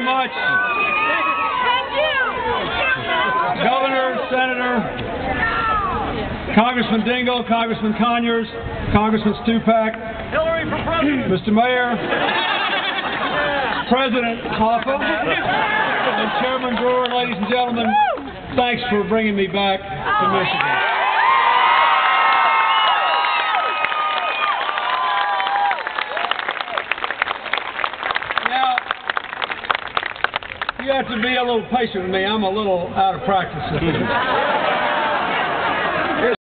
much. Thank you. Governor, Senator, Congressman Dingell, Congressman Conyers, Congressman Stupak, Hillary for president. Mr. Mayor, President Hoffa, and Chairman Brewer, ladies and gentlemen, thanks for bringing me back to Michigan. Now, you have to be a little patient with me. I'm a little out of practice.